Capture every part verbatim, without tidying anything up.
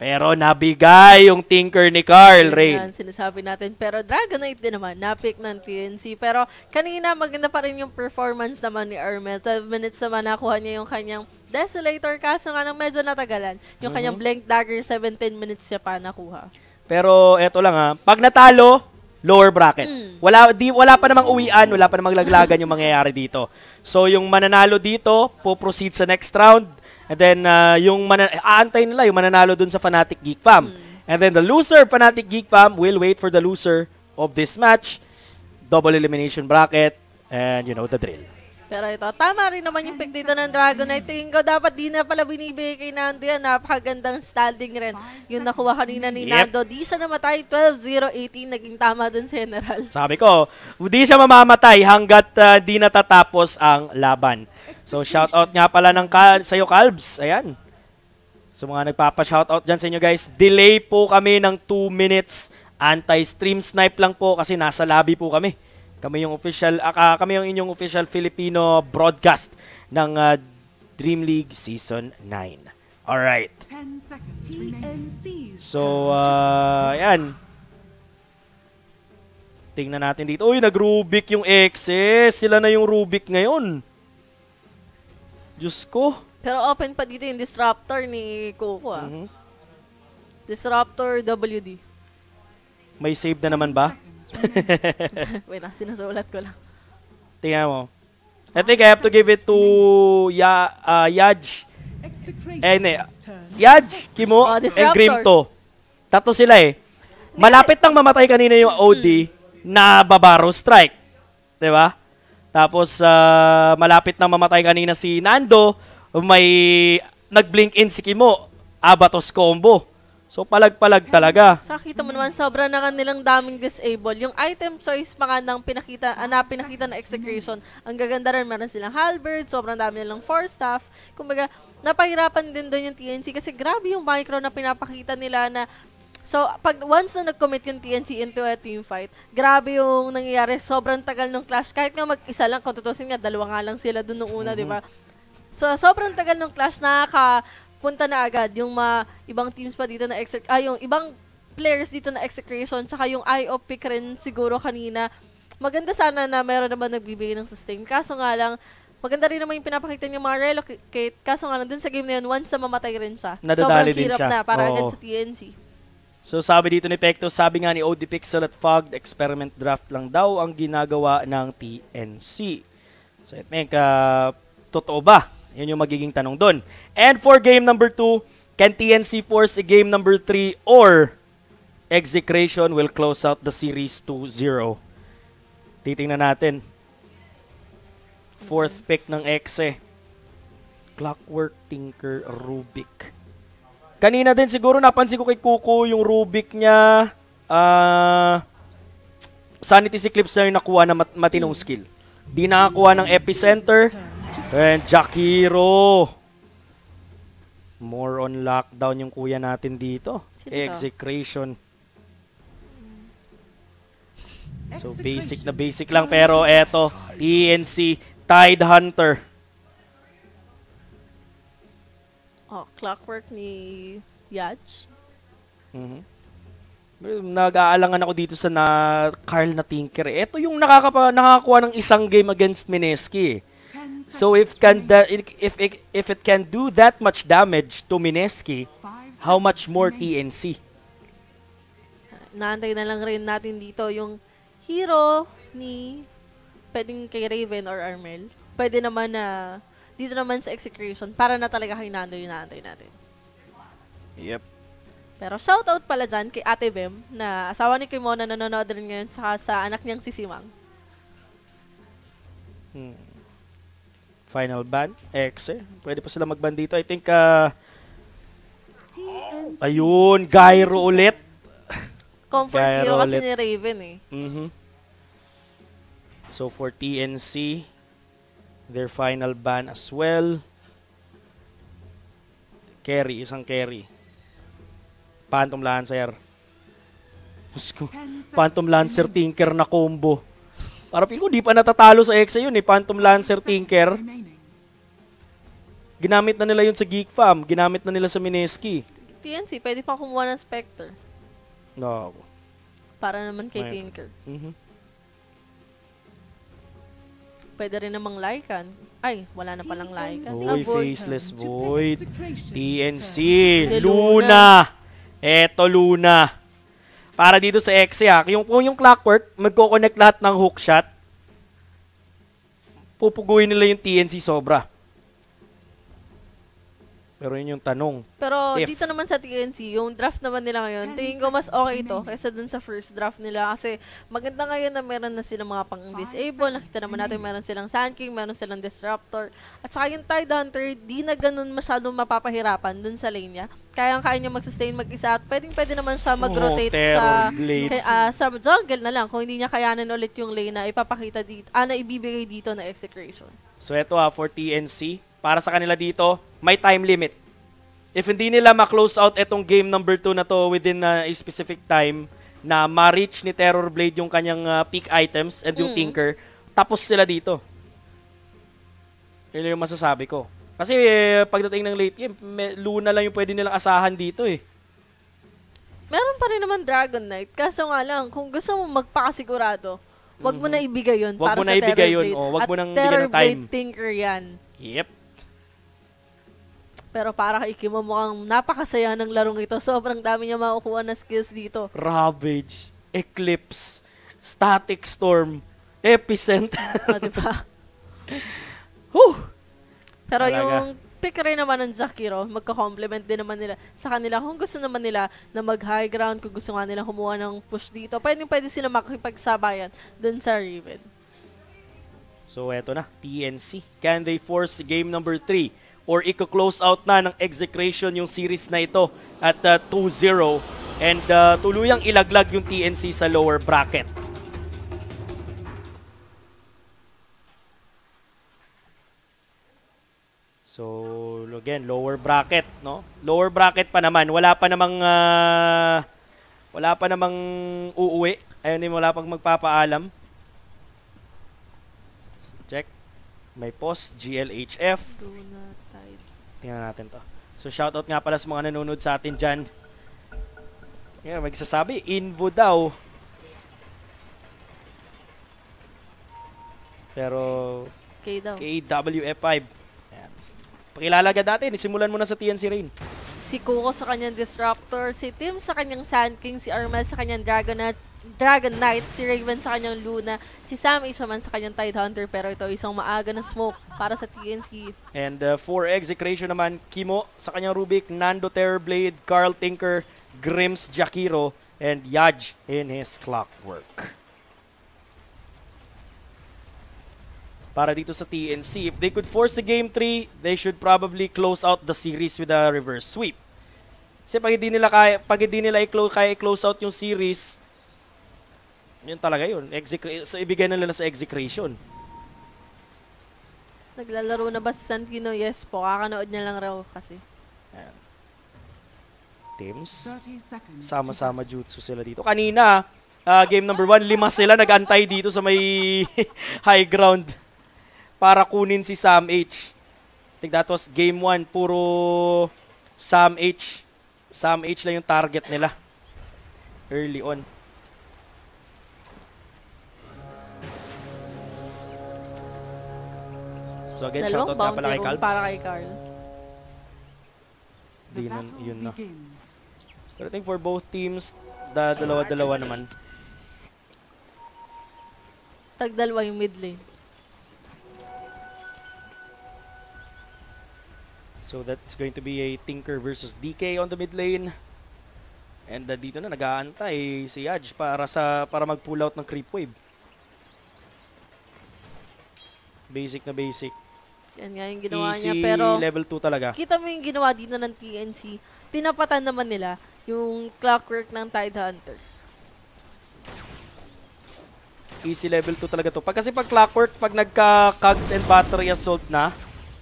Pero nabigay yung Tinker ni Carl, Rain. Yan, sinasabi natin. Pero Dragonite din naman, napick ng T N C. Pero kanina maganda pa rin yung performance naman ni Armel. twelve minutes naman nakuha niya yung kanyang Desolator. Kaso nga nang medyo natagalan. Yung kanyang Mm-hmm. Blink Dagger, seventeen minutes siya pa nakuha. Pero eto lang ha, pag natalo, lower bracket. Mm. Wala di wala pa namang uwian, wala pa namang laglagan yung mangyayari dito. So yung mananalo dito, po-proceed sa next round. And then uh, yung aantay nila yung mananalo dun sa Fnatic Geek Fam. Mm. And then the loser Fnatic Geek Fam will wait for the loser of this match. Double elimination bracket and you know the drill. Pero ito, tama rin naman yung pick dito ng Dragonite. Tingin ko dapat di na pala binibigay kay Nando yan. Napakagandang standing rin. Yung nakuha kanina ni Yep. Nando. Di siya namatay. twelve zero eighteen. Naging tama dun sa General. Sabi ko, di siya mamamatay hanggat uh, di natatapos ang laban. So shoutout nga pala ng ka sa'yo, Calbs. Ayan. So mga nagpapa-shoutout dyan sa inyo guys. Delay po kami ng two minutes. Anti-stream snipe lang po kasi nasa lobby po kami. Kami yung official uh, kami yung inyong official Filipino broadcast ng uh, Dream League Season nine. All right. So uh, ayan. Tingnan natin dito. Uy, nag-Rubik yung Exes. Sila na yung Rubik ngayon. Diyos ko. Pero open pa dito yung Disruptor ni Coco ah. Mm-hmm. Disruptor W D. May save na naman ba? Wait na, sinusulat ko lang. Tingnan mo. I think I have to give it to ya, uh, Yaj. Eh, ne. Yaj, Kimo, Oh, and Disruptor. Grimto. Tatlo sila eh. Malapit nang mamatay kanina yung O D na Babaro Strike. Diba? Tapos, uh, malapit nang mamatay kanina si Nando. May nag-blink in si Kimo. Abatos combo. So, palag-palag talaga. Sa kita mo naman, sobra na nga nilang daming disable. Yung item choice pa nga ng pinakita, ah, na pinakita na execution, ang gaganda rin. Meron silang halberd, sobrang dami nilang four staff. Kumbaga, napahirapan din doon yung T N C kasi grabe yung micro na pinapakita nila na so, pag once na nag-commit yung T N C into a team fight, grabe yung nangyayari. Sobrang tagal ng clash. Kahit nga mag-isa lang, kung tutusin nga, dalawa nga lang sila doon nung una, mm-hmm. di ba? So, sobrang tagal ng clash na ka punta na agad yung mga ibang teams pa dito na exec ah, yung ibang players dito na execution saka yung I O pick rin siguro kanina. Maganda sana na meron naman nagbibigay ng sustain. Kaso nga lang, maganda rin naman yung pinapakita niya mga relocate. Kaso nga lang, dun sa game na yun, once na mamatay rin siya. Nadadali sobrang din hirap siya. na para Oo. agad sa T N C. So sabi dito ni Pecto, sabi nga ni O D Pixel at Fogged, experiment draft lang daw ang ginagawa ng T N C. So I think, uh, totoo ba? Yun yung magiging tanong doon. And for game number two, can T N C force a game number three or Execration will close out the series two zero? Titingnan natin. Fourth pick ng Exe. Clockwork, Tinker, Rubik. Kanina din siguro napansin ko kay Kuko yung Rubik niya. Uh, Sanity Eclipse na yung nakuha na mat matinong skill. Di nakakuha ng Epicenter. And Jakiro. More on lockdown yung kuya natin dito. Execration. So basic na basic lang pero eto, T N C Tide Hunter. Oh, Clockwork ni Yaj. Mhm. Nag-aalangan ako dito sa na Carl na Tinker. Ito yung nakakapa nakakuha ng isang game against Mineski. So if can that if it, if it can do that much damage to Mineski, how much more T N C? Naantay na lang rin natin dito yung hero ni pwedeng kay Raven or Armel. Pwede naman na dito naman sa execution para na talaga kay Nando yung naantay natin. Yep. Pero shoutout pala dyan kay Ate Bem na asawa ni Kimona na nanonood rin ngayon sa, sa anak niyang si Simang. Hmm. Final ban, Exe. Pwede pa sila mag-ban dito. I think, uh, ayun, Gyro ulit. Comfort Gyro hero kasi ulit. ni Raven eh. Mm-hmm. So for T N C, their final ban as well. Carry, isang carry. Phantom Lancer. Phantom Lancer Tinker na combo. Para feel ko, di pa natatalo sa Exe yun eh. Phantom Lancer Tinker. Ginamit na nila yun sa Geek Fam. Ginamit na nila sa Mineski. T N C, pwede pang kumuha ng Spectre. No. Para naman kay Right. Tinker. Mhm. Pwede rin namang Lycan. Ay, wala na palang Lycan. Uy, Ah, Void. Faceless Void. T N C. De Luna. Eto, Luna. Para dito sa X ha. Yung, kung yung Clockwork, magkoconnect lahat ng hookshot, pupuguin nila yung T N C sobra. Pero yun yung tanong. Pero If- dito naman sa T N C, yung draft naman nila ngayon, tingin ko mas okay ito kaysa dun sa first draft nila. Kasi maganda ngayon na meron na silang mga pang-disable. Nakita naman natin meron silang Sand King, meron silang Disruptor. At saka yung Tide Hunter, di na ganun masyadong mapapahirapan dun sa lane niya. Kayang-kaya niya mag-sustain mag-isa at pwedeng-pwede naman siya mag-rotate Oh, sa Terror Blade. kay, ah, sa jungle na lang. Kung hindi niya kayanin ulit yung lane na ipapakita dito, ah, na ibibigay dito na execution. So eto ha, for T N C, para sa kanila dito, may time limit. If hindi nila ma-close out etong game number two na to within uh, a specific time na ma-reach ni Terror Blade yung kanyang uh, peak items and yung Mm. Tinker, tapos sila dito. Yun yung masasabi ko. Kasi eh, pagdating ng late game, may, Luna lang yung pwede nilang asahan dito eh. Meron pa rin naman Dragon Knight. Kaso nga lang, kung gusto mo magpakasigurado, wag mo na ibigay yun Wag para mo sa na ibigay Terror yun, Blade. oh. Wag At mo nang Terror bigyan ng time. Blade Tinker yan. Yep. Pero para kay Kimo mukhang napakasaya ng larong ito. Sobrang dami niya makukuha na skills dito. Ravage, Eclipse, Static Storm, Epicenter. O, diba? Whew! Pero Talaga. yung pick rin naman ng Jakiro, magka-complement din naman nila sa kanila. Kung gusto naman nila na mag-high ground, kung gusto nga nila kumuha ng push dito, pwede pwede sila makipagsabayan dun sa Riven. So eto na, T N C. Can they force game number three? Or i-close out na ng execration yung series na ito at uh, two zero and uh, tuluyang ilaglag yung T N C sa lower bracket. So again, lower bracket, no? Lower bracket pa naman, wala pa namang uh, wala pa namang uuwi. Ayun din, wala pang magpapaalam. Check. May post, G L H F. Luna, Tide. Tingnan natin to. So shoutout nga pala sa mga nanonood sa atin dyan. Yeah, magsasabi, Invo daw. Pero Okay daw. K W F five. Ayan. Pakilala agad natin, isimulan mo na sa T N C Rain. Si Kuko sa kanyang Disruptor, si Tim sa kanyang Sand King, si Armel sa kanyang Dragon Knight, Dragon Knight, si Raven sa kanyang Luna, si Sam H naman sa kanyang Tide Hunter, pero ito isang maaga na smoke para sa T N C. And uh, for execration naman, Kimo sa kanyang Rubik, Nando Terrorblade, Carl Tinker, Grims Jakiro, and Yaj in his Clockwork. Para dito sa T N C, if they could force the game three, they should probably close out the series with a reverse sweep. Kasi pag hindi nila kaya, pag hindi nila i-close, kaya i-close out yung series, yun talaga yun. Exec- so, ibigay na nila sa execration. Naglalaro na ba si Santino? Yes po, kakanood niya lang raw kasi. Ayan. Teams. Sama-sama jutsu sila dito. Kanina, uh, game number one, lima sila nag-antay dito sa may high ground para kunin si Sam H. I think that was game one, puro Sam H. Sam H lang yung target nila early on. So again, Dalawang shoutout nga bounty pala kay room Calbs. para kay Carl. Di nun, yun na. But I think for both teams, da dalawa-dalawa naman. Tagdalwa yung mid lane. So that's going to be a Tinker versus D K on the mid lane. And uh, dito na nag-aantay si Yaj para sa para mag-pull out ng creep wave. Basic na basic. Yan nga yung ginawa Easy niya. Pero level two talaga. kita mo yung ginawa dito ng T N C. Tinapatan naman nila yung Clockwork ng Tide Hunter. Easy level two talaga to. Pag kasi pag Clockwork, pag nagka-cogs and battery assault na,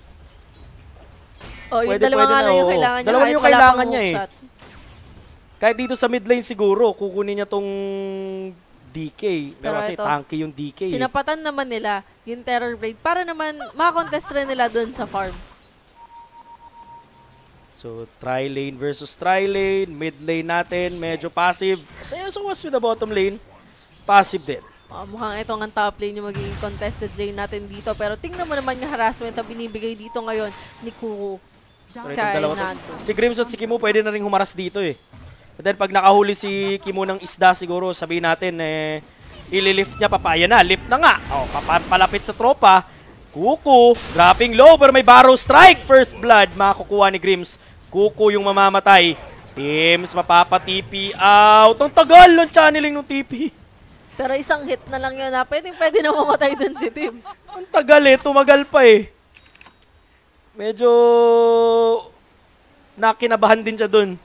Oh, yung Pwede, dalawa pwede nga na, lang yung oo. kailangan niya. Dalawa kahit yung wala kailangan pang niya eh. hookshot. kahit dito sa mid lane siguro, kukunin niya tong D K. Pero, Pero kasi ito, tanky yung D K. Eh. Tinapatan naman nila yung Terror Blade para naman makakontest rin nila dun sa farm. So, tri-lane versus tri-lane. Mid lane natin, medyo passive. So, was with the bottom lane, passive din. Uh, mukhang ito ang top lane yung magiging contested lane natin dito. Pero tingnan mo naman yung harassment na binibigay dito ngayon ni Kuku. Kay Nanto. Si Grims at si Kimo pwede na rin humaras dito eh. But then pag nakahuli si Kimo ng isda siguro, sabihin natin eh, ililift niya, papaya na, lift na nga. Oh, papalapit sa tropa. Kuku, dropping low pero may barrow strike. First blood, makakukuha ni Grims. Kuku yung mamamatay. Teams, mapapa-T P out. Ang tagal ng channeling ng T P. Pero isang hit na lang yun na. Pwedeng pwede na mamatay dun si Teams. Ang tagal eh, tumagal pa eh. Medyo nakinabahan din siya dun.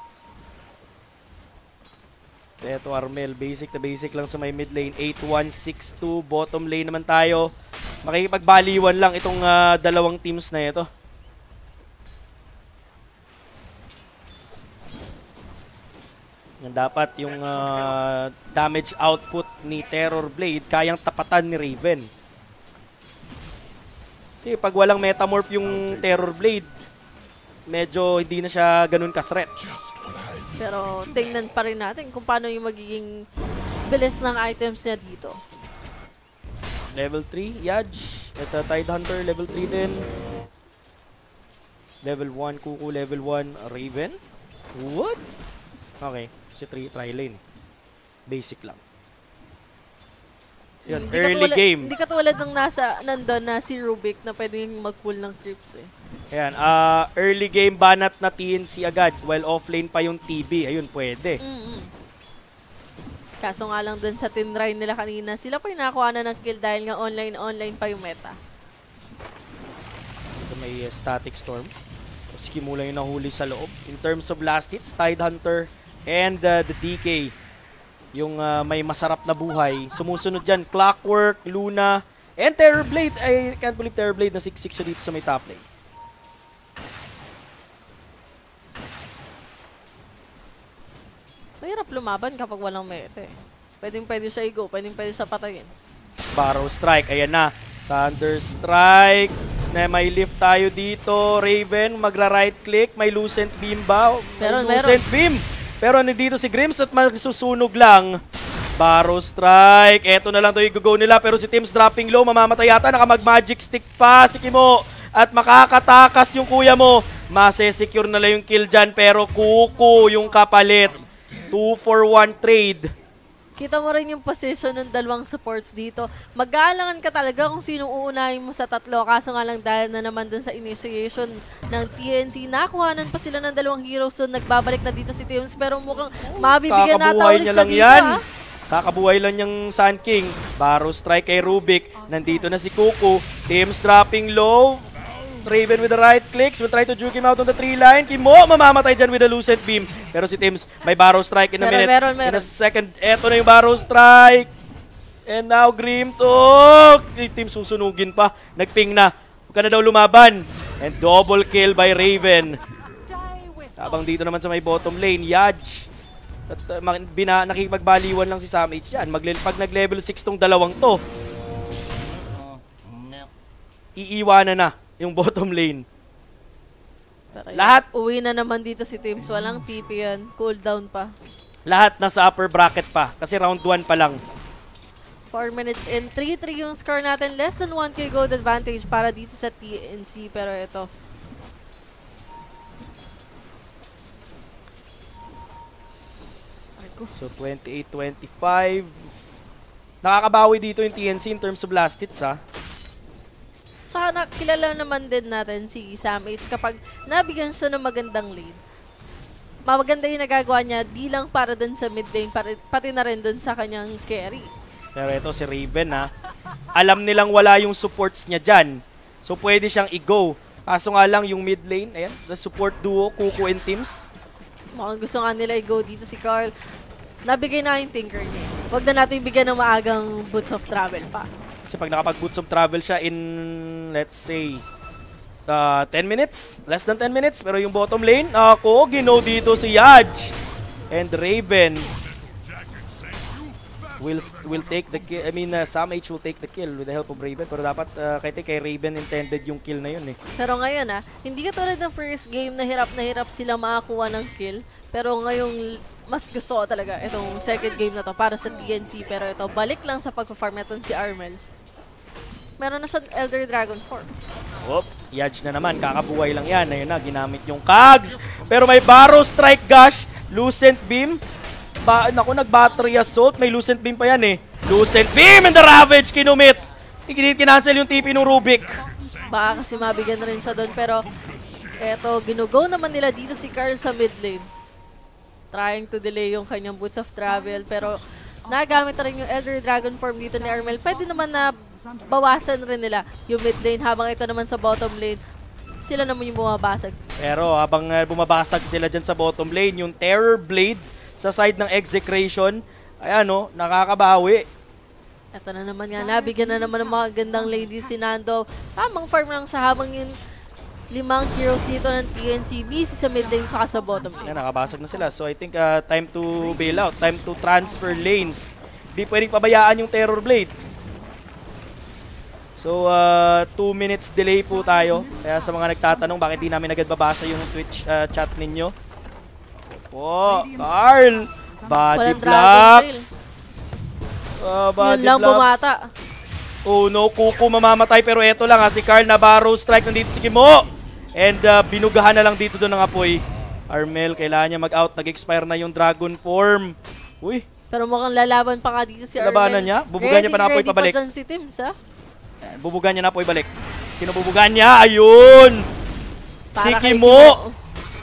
Eto Armel, basic na basic lang sa may mid lane. eight one six two, bottom lane naman tayo. Makikipagbaliwan lang itong uh, dalawang teams na ito. Yan dapat yung uh, damage output ni Terror Blade kayang tapatan ni Raven. Kasi pag walang metamorph yung Terror Blade, medyo hindi na siya ganun ka-threat. Pero tingnan pa rin natin kung paano yung magiging bilis ng items niya dito. Level three, Yaj. Ito, Tidehunter, level three din. Level one, Kuku, level one, Raven. What? Okay, si three, tri-lane. Basic lang. Yun, Hindi early katulad, game. Hindi katulad ng nasa, nandun na si Rubik na pwedeng mag-pull ng creeps eh. Ayan, uh, early game banat na T N C agad while offlane pa yung T B. Ayun, pwede. Mm-mm. Kaso nga lang dun sa tinry nila kanina, sila pa yung nakakuha na ng kill dahil nga online-online pa yung meta. Ito may uh, static storm. Skimula yung nahuli sa loob. In terms of last hits, Tidehunter and uh, the D K. Yung uh, may masarap na buhay. Sumusunod dyan, Clockwork, Luna, and Terrorblade. I can't believe Terrorblade na six six siya dito sa may top lane. Mahirap lumaban kapag walang meta eh. Pwedeng pwede siya i-go, pwedeng pwede siya patayin. Barrow Strike, ayan na. Thunder Strike. Na may lift tayo dito. Raven, magra-right click. May Lucent Beam ba? Meron, may Lucent Beam. Pero nandito si Grims at magsusunog lang. Barrow Strike. Eto na lang ito yung go nila. Pero si Tim's dropping low. Mamamatay yata. Naka mag-magic stick pa si Kimo. At makakatakas yung kuya mo. Masesecure na lang yung kill dyan. Pero Kuku yung kapalit. two for one trade. Kita mo rin yung position ng dalawang supports dito. Mag-aalangan ka talaga kung sinong uunahin mo sa tatlo. Kaso nga lang dahil na naman dun sa initiation ng T N C, nakuhanan pa sila ng dalawang heroes. So nagbabalik na dito si Teams. Pero mukhang mabibigyan nata ulit siya dito. Yan. Ha? Kakabuhay lang yung Sun King. Barrow Strike kay Rubik. Nandito na si Kuku. Teams dropping low. Raven with the right clicks. Will try to juke him out on the tree line. Kimo mamamatay dyan with a Lucent Beam. Pero si Tims may Barrow Strike in a meron, minute. Meron, meron. In a second. Eto na yung Barrow Strike. And now Grim Talk. Tims susunugin pa. Nagping na. Huwag ka na daw lumaban. And double kill by Raven. Habang dito naman sa may bottom lane, Yaj. At uh, bina, nakikipagbaliwan lang si Sam H dyan. Magle pag nag-level six tong dalawang to, iiwanan na yung bottom lane. Pero lahat yan, uwi na naman dito si Teams. Walang T P yan. Cooldown pa. Lahat nasa upper bracket pa. Kasi round one pa lang. four minutes in. three three yung score natin. Less than one K gold advantage para dito sa T N C. Pero ito. So twenty-eight twenty-five. Nakakabawi dito yung T N C in terms of last hits ha. Saka nakilala naman din natin si Sam H kapag nabigyan siya ng magandang lead. Maganda yung nagagawa niya, di lang para dun sa mid lane, pati na rin dun sa kanyang carry. Pero ito si Raven ha, alam nilang wala yung supports niya dyan. So pwede siyang i-go. Kaso nga lang yung mid lane, ayan, the support duo, Kuku and Tims. Mukhang gusto nga nila i-go dito si Carl. Nabigay na yung Tinker niya. Huwag na natin bigyan ng maagang boots of travel pa. Kasi pag nakapag-boots of travel siya in, let's say, uh, ten minutes, less than ten minutes, pero yung bottom lane, ako, gino dito si Yaj and Raven. will will take the kill. I mean, uh, Sam H will take the kill with the help of Raven. Pero dapat uh, kay, kay Raven intended yung kill na yun eh. Pero ngayon ah, hindi katulad ng first game na hirap na hirap sila makakuha ng kill. Pero ngayong mas gusto ko talaga itong second game na to para sa T N C. Pero ito, balik lang sa pag-farm natin si Armel. Meron na siyang Elder Dragon form. Whoop, Yaj na naman. Kakabuhay lang yan. Ayun na, ginamit yung Kags. Pero may Barrow Strike Gush. Lucent Beam. Ba naku, nag-Battery Assault. May Lucent Beam pa yan eh. Lucent Beam and the Ravage kinumit. Kincancel yung T P ng Rubik. Baka kasi mabigyan na rin siya doon. Pero eto, ginugo naman nila dito si Carl sa mid lane. Trying to delay yung kanyang Boots of Travel. Pero nagamit na rin yung Elder Dragon form dito ni Armel. Pwede naman na bawasan rin nila yung mid lane. Habang ito naman sa bottom lane, sila naman yung bumabasag. Pero habang uh, bumabasag sila dyan sa bottom lane, yung Terror Blade sa side ng Execration, ayan o, nakakabawi. Ito na naman nga, nabigyan na naman ng mga gandang lady si Nando. Tamang farm lang siya habang yung limang heroes dito ng T N C, busy sa mid lane saka sa bottom lane. Ayan, nakabasag na sila. So I think uh, time to bail out, time to transfer lanes. Di pwedeng pabayaan yung Terror Blade. So, uh, two minutes delay po tayo. Kaya sa mga nagtatanong, bakit di namin agad babasa yung Twitch uh, chat ninyo? Oh, Carl! Body blocks! Uh, body Yun lang blocks. bumata. Oh no, Kuko mamamatay. Pero eto lang ha, si Carl na Barrow Strike nandito si Kimo. And uh, binugahan na lang dito doon ng apoy. Armel, kailangan niya mag-out. Nag-expire na yung Dragon Form. Uy. Pero mukhang lalaban pa nga dito si Armel. Labanan niya? Bubugan niya pa na apoy pabalik. Ready pa dyan si Tims ha? Bubugan niya na apoy balik. Sino bubugan niya? Ayun! Si Para kay Kimo! Kimo.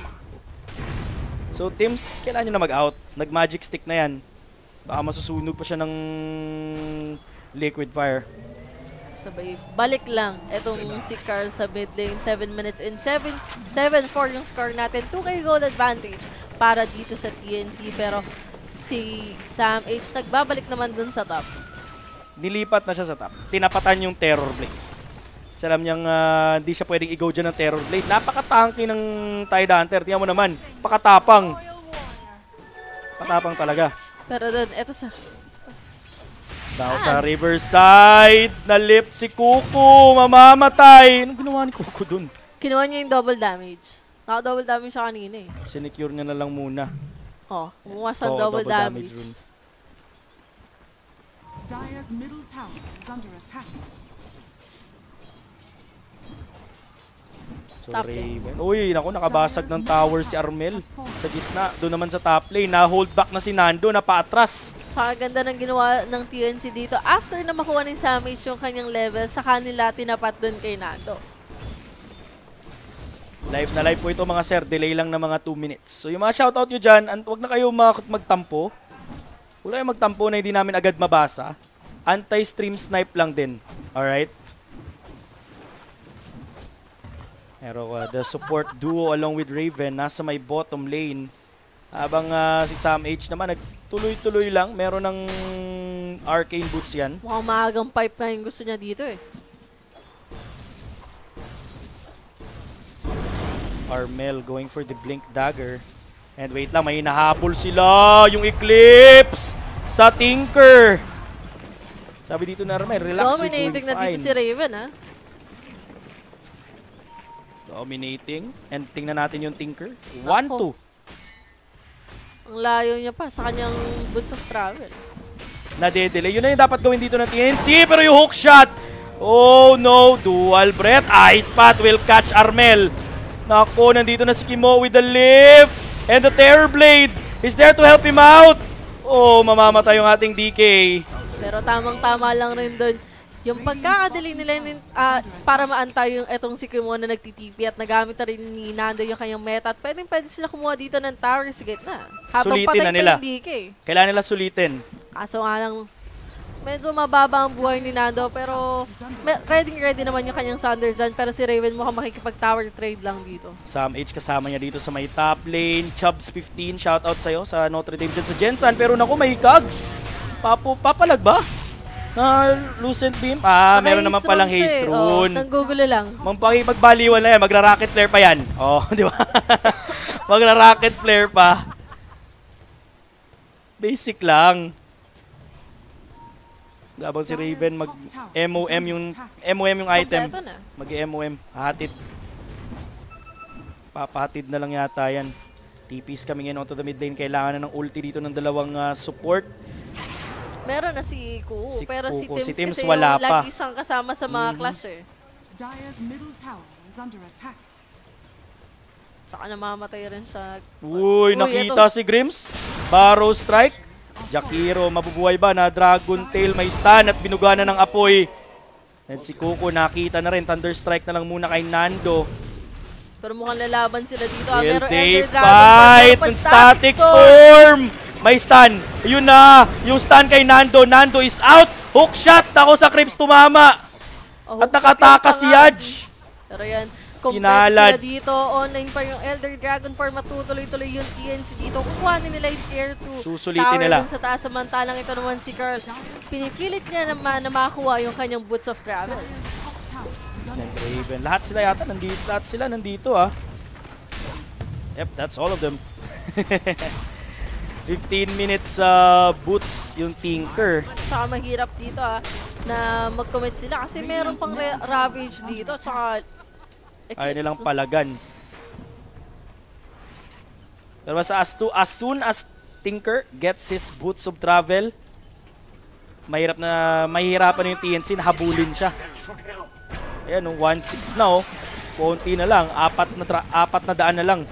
So, Tims, kailangan niya na mag-out. Nag-magic stick na yan. Baka masusunog pa siya ng liquid fire. Sabay, balik lang. Etong si Carl sa mid lane. seven minutes in. seven four yung score natin. two K gold advantage para dito sa T N C. Pero si Sam H nagbabalik naman dun sa top. Nilipat na siya sa top. Tinapatan yung Terror Blade. Kasi alam niyang uh, hindi siya pwedeng i-go dyan ng Terror Blade. Napaka-tanky ng Tide Hunter. Tingnan mo naman. Pakatapang. Patapang talaga. Pero dun, eto sa... Daw sa Riverside. Nalip si Kuko. Mamamatay. Anong ginawa ni Kuko dun? Kinuha niya yung double damage. Naka-double damage siya kanina eh. Sinecure niya na lang muna. Oh, kumuha siya Oo, double, double damage. damage Dire's middle tower is under attack. So, Top Raven. Uy, naku, nakabasag ng tower si Armel sa gitna. Doon naman sa top lane, na-hold back na si Nando, na paatras. Saka ganda ng ginawa ng T N C dito. After na makuha ni Samage yung kanyang level, sa kanila tinapat dun kay Nando. Live na live po ito mga sir. Delay lang na mga two minutes. So yung mga shoutout nyo dyan, huwag na kayo mag magtampo. Huwag kayo magtampo na hindi namin agad mabasa. Anti-stream snipe lang din. Alright? Pero uh, the support duo along with Raven nasa may bottom lane. Habang uh, si Sam H naman nagtuloy-tuloy lang. Meron ng arcane boots yan. Mukhang maagang pipe na yung gusto niya dito eh. Armel going for the blink dagger. And wait lang, may nahabol sila. Yung Eclipse sa Tinker. Sabi dito na Armel, relax. Dominating na dito si Raven ha. Dominating. And tingnan natin yung Tinker. one two. Ang layo niya pa sa kanyang Boots of Travel. Nade-delay. Yun na yung dapat gawin dito ng T N C. Pero yung hook shot. Oh no. Dual breath. Ice Path will catch Armel. Nako, nandito na si Kimo with the lift. And the Terror Blade is there to help him out. Oh, mamamatay yung ating D K. Pero tamang-tama lang rin doon. Yung pagkakadali nila uh, para maantay yung etong si Kimo na nagtitipi at nagamit na rin ni Nando yung kanyang meta. At pwedeng pwede sila kumuha dito ng tower sa gitna. Habang Sulitin patay na pa nila. yung D K. Kailangan nila sulitin. Kaso nga lang, medyo mababa ang buhay ni Nando. Pero ready ready naman yung kanyang Thunder dyan. Pero si Raven mukhang makikipag-tower trade lang dito. Sam H kasama niya dito sa may top lane. Chubbs fifteen, shoutout sa'yo sa Notre Dame dyan sa Jensen. Pero naku, may Kags. Papo, papalag ba? Na Lucent Beam? Ah, Naka meron naman haste palang rune siya haste eh. rune. Oh, nanggugulo lang. Mampakipagbaliwan na yan. Magra-rocket flare pa yan. Oh, di ba? Magra-rocket flare pa. Basic lang. Habang si Raven mag-M O M yung M O M yung item. Kompleto na. Mag-M O M. Hahatid. Papahatid na lang yata yan. T Ps coming in onto the mid lane. Kailangan na ng ulti dito ng dalawang uh, support. Meron na si Kuko, Si pero si Kuko. Tims, Si Tims kasi wala yung pa. lagi siyang kasama sa mga Mhm. clash eh. Dire's middle tower is under attack. Tsaka namamatay rin siya. Uy, nakita si Grims. Barrow strike. Jakiro, mabubuhay ba na Dragon Tail? May stun at binuga na ng apoy. And si Kuko nakita na rin. Thunder strike na lang muna kay Nando. Pero mukhang lalaban sila dito. Ah, Will meron they Elder Dragon, fight? meron pa Ng static storm! May stun. Yun na. Yung stun kay Nando. Nando is out. Hook shot. Ako sa Crips tumama. Oh, At nakataka si Yaj. Pero yan, complete Inalad. sila dito. Online pa yung Elder Dragon for matutuloy-tuloy yung T N C dito. Kukuhanin nila yung tier two Susulitin tower nila. dun sa taas. Samantalang ito naman si Carl. Pinipilit niya naman na makakuha yung kanyang Boots of Travel. Raven. Lahat sila yata nandito. Lahat sila nandito ah. Yep, that's all of them. fifteen minutes uh, boots yung Tinker. Tsaka mahirap dito ah, na mag-commit sila kasi meron pang re- Ravage dito. Tsaka Eclipse. Ayaw nilang palagan. Pero basta as, to, as soon as Tinker gets his boots of travel, mahirap na, mahihirapan yung T N C na habulin siya. Ayan, nung one six na oh. Konti na lang. Apat na, tra- apat na daan na lang.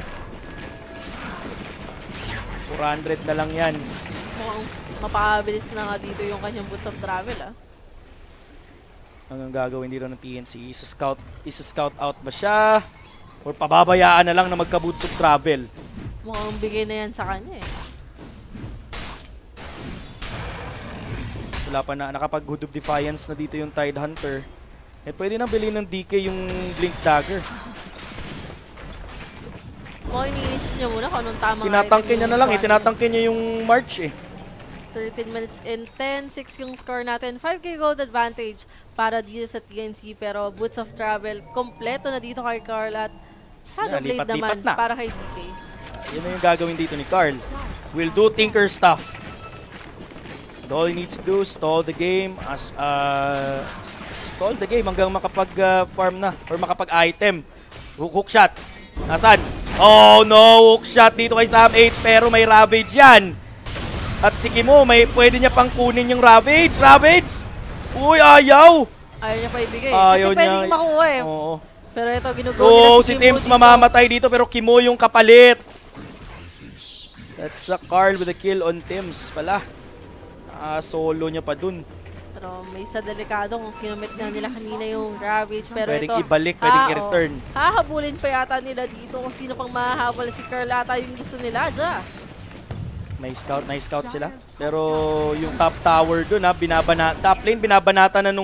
four hundred na lang yan. Mukhang mapabilis na nga dito yung kanyang Boots of Travel ah. Hanggang gagawin dito ng T N C. Isa-scout, isa-scout out ba siya? Or pababayaan na lang na magka-boots of travel? Mukhang bigay na yan sa kanya eh. Wala pa na. Nakapag-Hood of Defiance na dito yung Tide Hunter. Eh, pwede na bilhin ng D K yung Blink Dagger. Mukhang iniisip niya muna kung anong tamang Tinatangke item niya yung na lang eh. kuhanin. Tinatangke niya yung March eh. thirteen minutes and ten, six yung score natin. five K gold advantage para dito sa T N C. Pero Boots of Travel, kompleto na dito kay Carl at Shadow Yeah, Blade lipat-lipat naman na. para kay D K. Yun na yung gagawin dito ni Carl. Will do Tinker stuff. And all he needs to do, stall the game as uh, stall the game hanggang makapag-farm uh, na or makapag-item. Hook, hook shot. Nasaan? Oh no, hook shot dito kay Sam H pero may Ravage yan. At si Kimo, may pwede niya pang kunin yung Ravage. Ravage! Uy, ayaw! Ayaw niya pa ibigay. Ayaw Kasi pwede niya. yung makuha eh. Oo. Pero ito, ginugo Oh, nila si Kimo Tims dito. mamamatay dito pero Kimo yung kapalit. That's a Carl with a kill on Tims pala. Ah, solo niya pa dun. Pero may isa delikado kung kinumit na nila kanina yung Ravage. Pero Pwedeng ito, ibalik, pwedeng ah, i-return. oh. Hahabulin pa yata nila dito kung sino pang mahahabol. Si Carl ata yung gusto nila, Jazz. May scout, na scout sila. Pero yung top tower dun ha, binabana, top lane binabanata na nung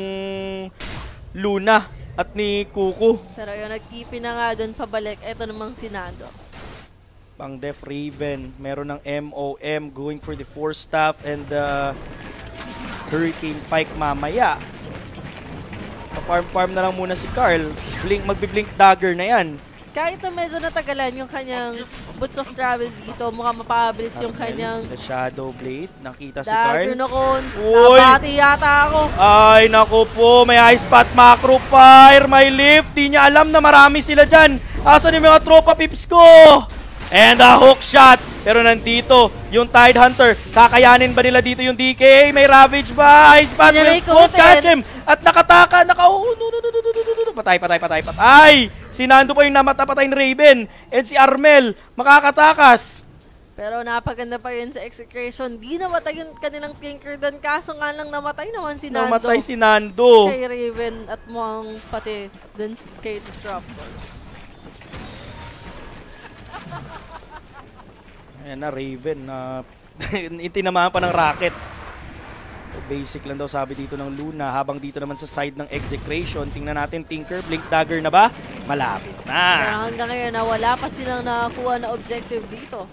Luna at ni Kuko. Pero yung nag-T P na nga doon pabalik, eto namang sinado. Pang Def Raven, meron ng M O M going for the Force Staff and the Hurricane Pike mamaya. Pa-farm-farm na lang muna si Carl. Blink, magbi-blink dagger na yan. Kahit na medyo natagalan yung kanyang Boots of Travel dito, mukhang mapabilis yung kanyang The Shadow Blade, nakita si Carl. dagger na kun. Uy! Nabati yata ako. Ay, naku po, may high spot macro fire, may lift. Di niya alam na marami sila dyan. Asan yung mga tropa pips ko? And a hook shot. Pero nandito, yung Tide Hunter. Kakayanin ba nila dito yung D K? May Ravage ba? High spot Sinalay will ko won't ulit. catch him. At nakataka, naka... Oh, no, no, no, no, no, no, no, no. Patay, patay, patay, patay. Si Nando pa yung namatapatay ni Raven. And si Armel, makakatakas. Pero napaganda pa yun sa execution. Di namatay yung kanilang Tinker doon. Kaso nga lang namatay naman si Nando. Namatay si Nando. Kay Raven at mukhang pati dun s- kay Disruptor. Ayan na, Raven. Uh, itinamaan pa ng rocket. Basic lang daw sabi dito ng Luna. Habang dito naman sa side ng execration, tingnan natin Tinker, Blink Dagger na ba? Malapit Pero na. hanggang ngayon na wala pa silang nakakuha na objective dito.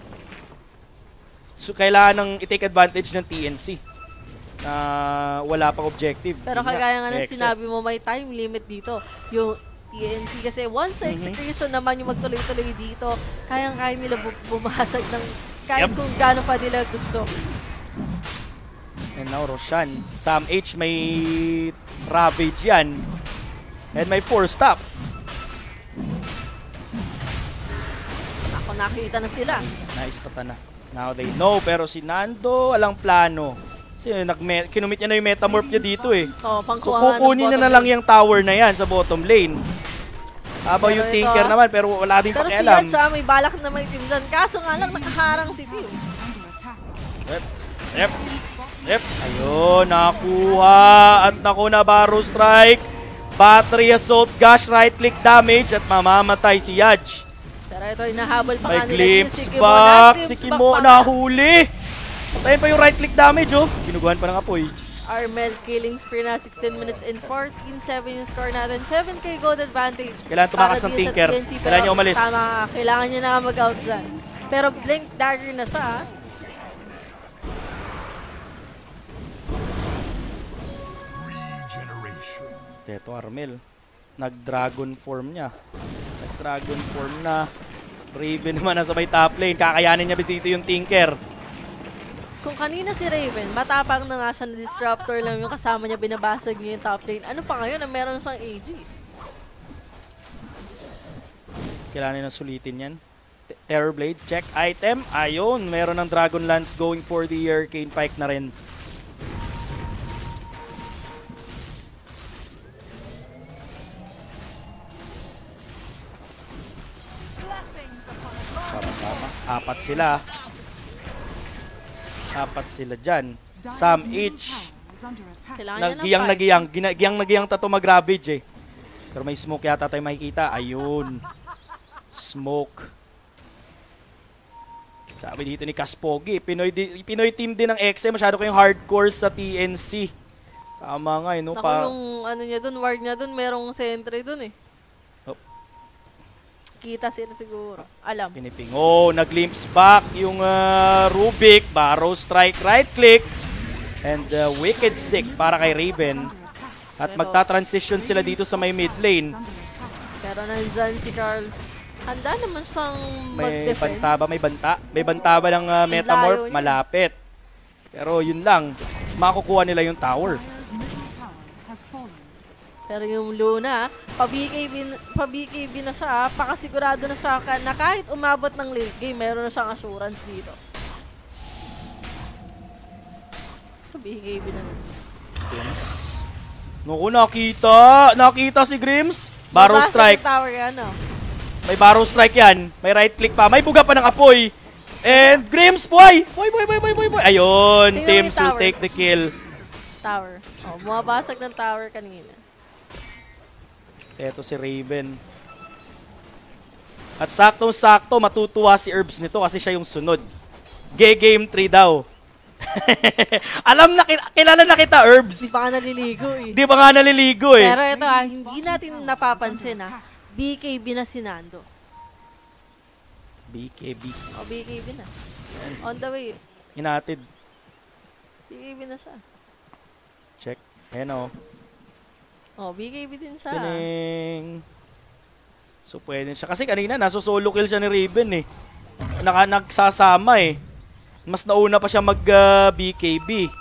So kailangan ng i-take advantage ng T N C na wala pang objective. Pero Yun nga, kagaya nga ng exec. sinabi mo, may time limit dito. Yung T N C kasi once sa execution naman yung magtuloy-tuloy dito, kayang-kaya nila bu- bumasag ng kahit Yep. kung gaano pa nila gusto. And now Roshan. Sam H may Ravage yan. And may four stop. Ako, nakita na sila. Naispatan na. Now they know, pero si Nando walang plano. Kasi nagme- kinumit niya na yung metamorph niya dito eh. Oh, So pangkuha ng kukunin na bottom na lang lane. yung tower na yan sa bottom lane. Habang Pero yung ito, Tinker ah. naman, pero wala din Pero si pakialam. Yatcha may balak na may team dyan. Kaso nga lang, nakaharang si Team. Under attack. Yep. Yep. Yep. Ayun, nakuha. At naku na Barrow Strike. Battery Assault Gush, right click damage at mamamatay si Yaj. Pero ito, hinahabol pa May nga nila glimpse si Kimo. back. Na-glimpse Si back Kimo pa nga. nahuli. Patayin pa yung right click damage oh. Ginuguhan pa ng apoy. Armel killing spree na sixteen minutes and fourteen seven yung score natin. seven K gold advantage. Kailangan tumakas para ng dito sa Tinker. T N C, pero Kailangan niya umalis. Tama, kailangan niya na mag-out dyan. Pero blink dagger na siya. ah. Teto Armel. Nag-dragon form niya. Nag-dragon form na. Raven naman nasa may top lane. Kakayanin niya dito yung Tinker. Kung kanina si Raven, matapang na nga siya na disruptor lang yung kasama niya, binabasag niya yung top lane. Ano pa ngayon na meron siyang Aegis? Kailangan nila sulitin yan. T- Terrorblade, check item. Ayun, meron ng Dragon Lance going for the Arcane Pike na rin. Sama-sama. Apat sila. Apat sila dyan. Sam H. Is under attack. Kailangan niya ng Nagiyang fight. nagiyang. Gina- Giyang nagiyang tato mag-ravage eh. Pero may smoke yata tayo makikita. Ayun. Smoke. Sabi dito ni Kaspogi, Pinoy, di- Pinoy team din ng X M. Masyado kayong hardcore sa T N C. Tama nga eh, no? Naku, Pa yung ano niya dun, ward niya dun, merong sentry dun eh. Oh. Kita sila siguro. Alam. Piniping. Oh, nag-glimpse back yung uh, Rubik. Barrow strike, right click. And uh, Wicked Sick para kay Raven. At magta-transition sila dito sa may mid lane. Under attack. Pero nandyan si Carl. Handa naman siyang May mag-defend. banta ba? May banta? May banta ba ng uh, Metamorph? layo niya. Malapit. Pero yun lang. Makukuha nila yung tower. Dire's middle tower has fallen. Pero yung Luna, pa-B K B, pa-B K B na siya, pakasigurado na siya ka- na kahit umabot ng late game, meron na siyang assurance dito. Pa-B K B na. Grims. Naku, nakita. Nakita si Grims. Barrow Mabasa strike. sa tower yan, no? May barrow strike yan. May right click pa. May buga pa ng apoy. And Grims, boy! Boy, boy, boy, boy, boy, boy. Ayun, Tingnan mo Tims yung will tower. take the kill. Tower. Oh, bumabasag ng tower kanina. Eto si Raven. At saktong-sakto, matutuwa si Herbs nito kasi siya yung sunod. Gay game three daw. Alam na, ki- kilala na kita, Di Herbs. pa nga naliligo eh. Di ba nga naliligo eh? Pero ito ah, hindi natin napapansin ah. B K B na si Nando. B K B. O, B K B na. On the way. Hinatid. B K B na siya. Check. Ayan o. O, B K B din siya. Tining. So pwede siya. Kasi kanina, naso solo kill siya ni Raven eh. Naka, nagsasama eh. Mas nauna pa siya mag-B K B.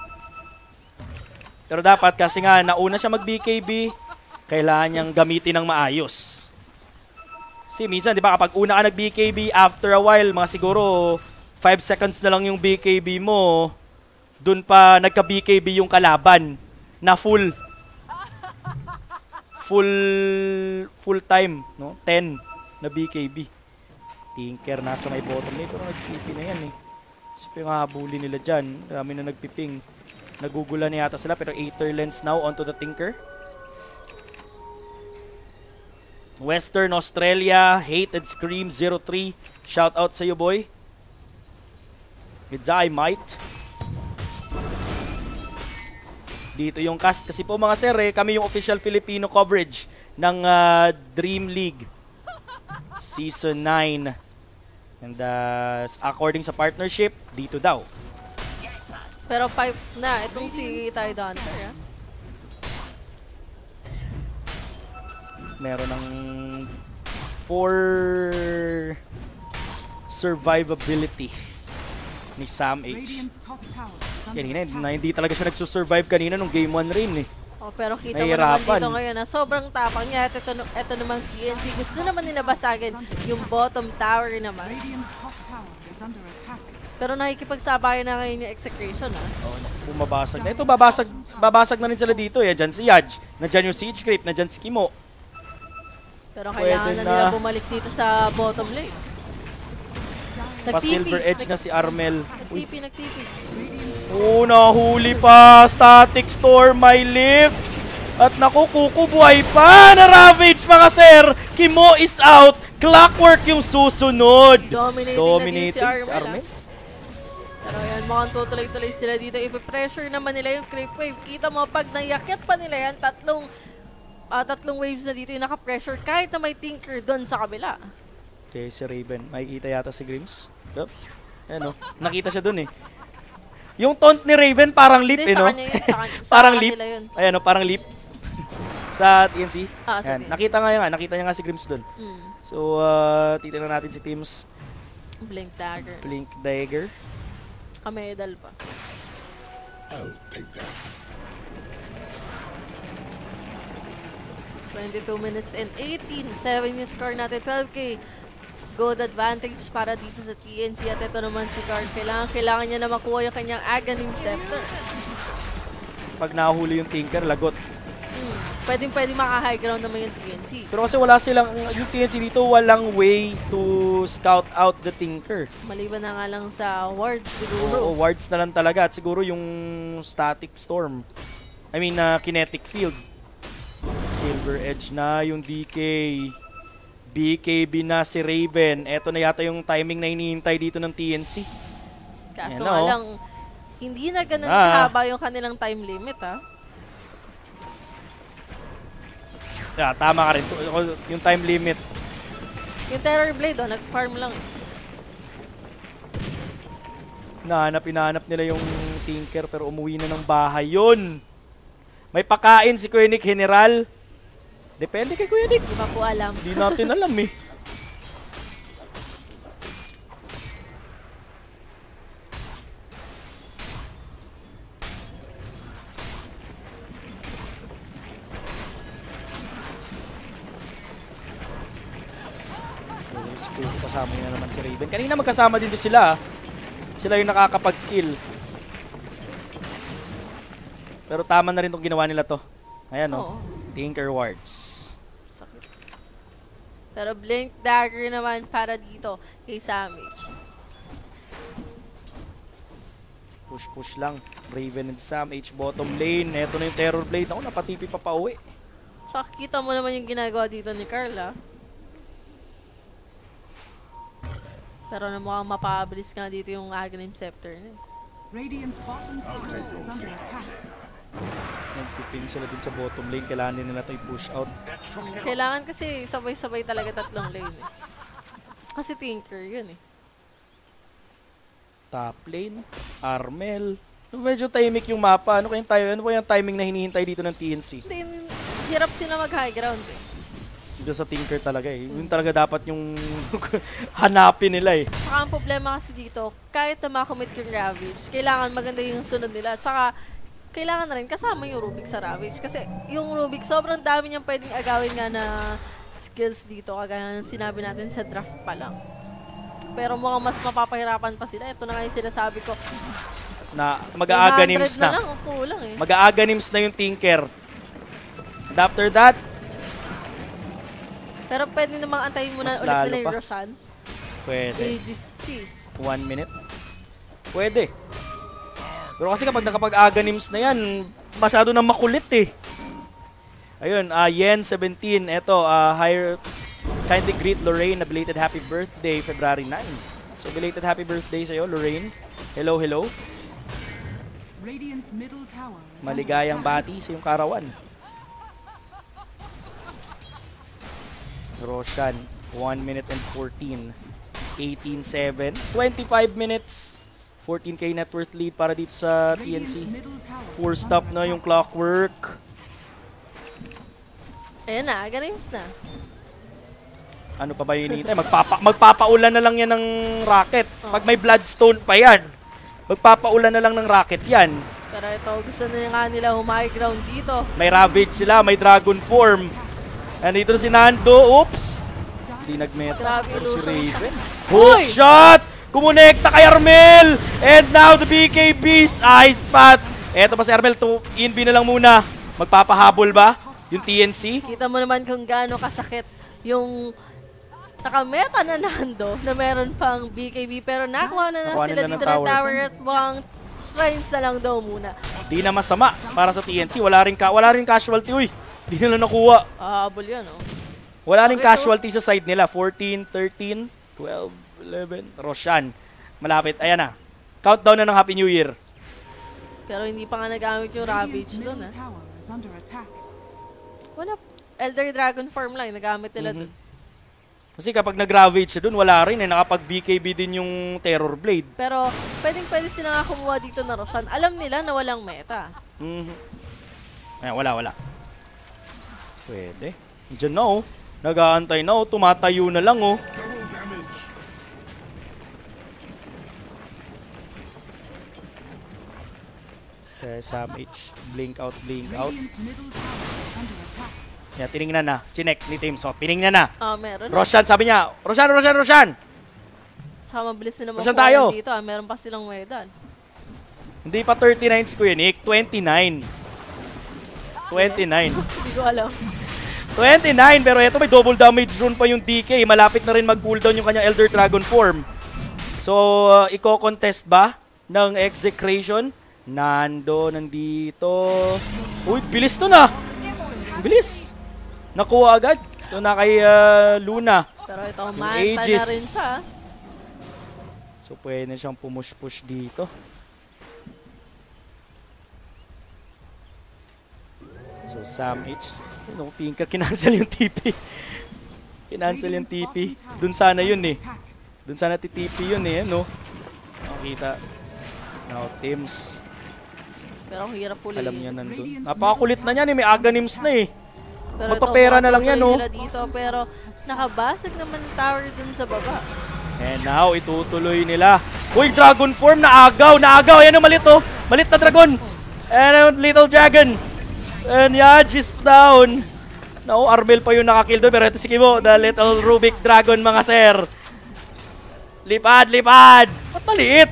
Pero dapat kasi nga, nauna siya mag-B K B, kailangan niyang gamitin ng maayos. Kasi minsan, di ba, kapag una ka nag-B K B, after a while, mga siguro five seconds na lang yung B K B mo, dun pa nagka-B K B yung kalaban na full. Full full time, no? ten na B K B. Tinker nasa may bottom lane, pero nag-T P na yan eh. So, yung habulin nila dyan, marami na nagpiping. Nagugulan na yata sila, pero Aether Lens now onto the Tinker. Western Australia, Hated Scream zero three. Shout out sa iyo, boy. Good die, might. Dito yung cast. Kasi po mga sir, eh, kami yung official Filipino coverage ng uh, Dream League Season nine. And uh, according sa partnership, dito daw. Pero pipe na, itong si Tide Hunter ah. Meron ng for survivability. ni Sam H. Radiant's top tower is under Kanina, attack. na, hindi talaga siya nagsusurvive kanina nung game one rin eh. Oh, pero kita mo naman Nahihirapan. dito ngayon na sobrang tapang niya. At ito, ito namang T N C. Gusto naman nila basagin yung bottom tower naman. Radiant's top tower is under attack. Pero nakikipagsabayan na ngayon yung execution ah. Oh, bumabasag na. Ito, babasag, babasag na rin sila dito. Yan, dyan si Yaj. Nandyan yung Siege Creep. Nandyan si Kimo. Pero Pwede kailangan na na. nila bumalik dito sa bottom lane. Pa-silver edge na si Armel. Uy. Nag-T P, nag-T P. Oh, nahuli pa. Static Storm, my lift. At naku, Kuko, buhay pa na Ravage, mga sir. Kimo is out. Clockwork yung susunod. Dominating, Dominating na din si si Armel. Armel. ah. Pero yan, mukhang tutuloy-tuloy sila dito. Ipipressure naman nila yung creep wave. Kita mo, pag naiakit pa nila yan, tatlong ah, tatlong waves na dito yung naka-pressure kahit na may Tinker doon sa kabila. Okay, si Raven. Makikita yata si Grims. Yup. Ayan o. Nakita siya dun eh. Yung taunt ni Raven parang leap Hindi, eh, sa no? kanya yun. Sa, kan- sa Parang leap. kanila yun. Ayan o, parang leap. Sa T N C. Ah, sa Ayan. T N C. Nakita nga nga. Nakita niya nga si Grims dun. Mm. So, uh, titignan natin si Teams. Blink dagger. Blink Dagger. Kamedal pa. twenty-two minutes and eighteen. seven yung score natin. twelve K gold advantage para dito sa T N C. At ito naman si Guard. Kailangan, kailangan niya na makuha yung kanyang Aghanim Scepter. Pag nahuli yung Tinker, lagot. Hmm. Pwedeng pwedeng maka-high ground naman yung T N C. Pero kasi wala silang, yung T N C dito, walang way to scout out the Tinker. Maliban na nga lang sa wards Oo, siguro. wards na lang talaga. At siguro yung static storm. I mean, uh, kinetic field. Silver Edge na yung D K. B K B na si Raven. Eto na yata yung timing na hinihintay dito ng T N C. Kaso Ayan na, nga oh. lang, hindi na ganun Ah. kahaba yung kanilang time limit ha. Yeah, tama ka rin. Yung time limit. Yung Terror Blade oh, nag-farm lang. Nahanap, hinahanap nila yung Tinker pero umuwi na ng bahay yun. May pakain si Kuya Nick, General. Depende kay Kuya Nick. Di ba po alam? Hindi natin alam eh. Siguro kasama niya naman si Raven. Kanina magkasama din doon sila. Sila yung nakakapag-kill. Pero tama na rin itong ginawa nila to. Ayan Oo. o. Tinker Wards. Sakit. Pero Blink Dagger naman para dito kay Samage. Push-push lang. Raven and Sam H bottom lane. Eto na yung Terror Blade. Ako, napatipi pa pa uwi. Tsaka kita mo naman yung ginagawa dito ni Carla. Pero na mukhang mapabilis nga dito yung Aghanim Scepter niya. Radiant's bottom tower is under attack. Nagpiping sila din sa bottom lane. Kailangan din nila ito i-push out. Kailangan kasi sabay-sabay talaga tatlong lane eh. Kasi Tinker yun eh. Top lane. Armel. Medyo timing yung mapa. Ano kayong time, ano ba yung timing na hinihintay dito ng T N C? Hindi, hirap sila mag-high ground eh. Dito sa Tinker talaga eh. Yun talaga dapat yung hanapin nila eh. Saka ang problema kasi dito, kahit na makomit yung Ravage, kailangan maganda yung sunod nila. Saka, kailangan na rin kasama yung Rubik sa Ravage. Kasi yung Rubik, sobrang dami niyang pwedeng agawin nga na skills dito. Kagaya ng sinabi natin sa draft pa lang. Pero mukhang mas mapapahirapan pa sila. Ito na nga yung sinasabi ko. Na mag-aaganims one hundred na na. lang, ang kulang eh. Mag-aaganims na yung Tinker. And after that, Pero pwede namang antayin mo na Mas ulit lalo nila yung pa. Roshan. pwede. Aegis Cheese. One minute. Pwede. Pero kasi kapag nakapag-aganims na yan, masyado na makulit eh. Ayun, uh, Yen seventeen. Eto, uh, higher, kindly greet Lorraine na belated happy birthday, February ninth. So, belated happy birthday sa'yo, Lorraine. Hello, hello. Radiant's middle tower is under Maligayang attack. bati sa iyong karawan. Roshan, one minute and fourteen. eighteen seven. twenty-five minutes. fourteen K net worth lead para dito sa T N Radiant's C. middle tower Four is stop under na yung attack. clockwork. Ayan na, Aghanims na. Ano pa ba yun hinihintay? Magpapa magpapaulan na lang yan ng rocket. Pag may bloodstone pa yan. Magpapaulan na lang ng rocket yan. Pero ito, gusto na nga nila humay ground dito. May Ravage sila, may Dragon Form. Nandito na si Nando. Oops! Hindi nagmeta. Grabe, Pero si illusion. Raven. Uy! Hook shot! Kumonekta kay Armel! And now the B K B's Ice Path. Eto pa si Armel. In B na lang muna. Magpapahabol ba? Yung T N C? Kita mo naman kung gaano kasakit yung nakameta na Nando na meron pang B K B. Pero nakuha na na Nakuha sila nila ng dito ng tower. tower at mukhang shrines na lang daw muna. Di na masama para sa T N C. Wala rin, ka wala rin casualty. Uy! Di nila nakuha. Ahabol yan, oh. Wala rin Okay, casualty sa side nila. fourteen, thirteen, twelve, eleven. Roshan. Malapit. Ayan na. Countdown na ng Happy New Year. Pero hindi pa nga nagamit yung Ravage Radiant's doon, middle eh. tower is under attack. Wala. Elder Dragon form lang, nagamit nila Mhm. doon. Kasi kapag nag-ravage siya dun, wala rin eh. Nakapag-B K B din yung Terror Blade. Pero pwedeng pwede sila nga kumuha dito na Roshan. Alam nila na walang meta. Mhm. Ayan, wala, wala. Pwede. Diyan na oh. Nag-aantay na oh. Tumatayo na lang oh. Okay, Sam H. Blink out, blink out. Radiant's middle tower is under attack. Yan, tinignan na. Chinek ni Team. So, tinignan na. Ah, meron na. Roshan, sabi niya. Roshan, Roshan, Roshan! Saka mabilis nila Roshan makuha tayo. dito. Ah. Meron pa silang medan. Hindi pa thirty-nine si Kuya Nick. twenty-nine. twenty-nine. Hindi ko alam. twenty-nine, pero ito may double damage rune pa yung D K. Malapit na rin mag-cooldown yung kanyang Elder Dragon form. So, uh, iko-contest ba ng Execration? Nando, nandito. Uy, bilis nun ah! Bilis! Nakuha agad. So, na kay uh, Luna. Pero ito, Yung manta na Aegis. rin siya. So, pwede na siyang pumush-push dito. So, Sam H. Ano, Pinka, kinancel yung T P. Kinancel yung T P. Dun sana yun eh. Dun sana T P yun eh, ano. Nakita. Now, Teams. Pero ang hirap puli. Alam niya nandun. Napakakulit na niyan eh. May Aganims na eh. Pero Magpapera ito, na lang yan, matutuloy oh. nila dito, pero nakabasag naman yung tower dun sa baba. And now, itutuloy nila. Uy, Dragon Form, naagaw, naagaw. Ayan o, malit oh. Malit na Dragon. And uh, Little Dragon. And Yaj is down. No, Armel pa yung nakakill doon. Pero ito si Kimo, the Little Rubik Dragon, mga sir. Lipad, lipad. Ba't maliit?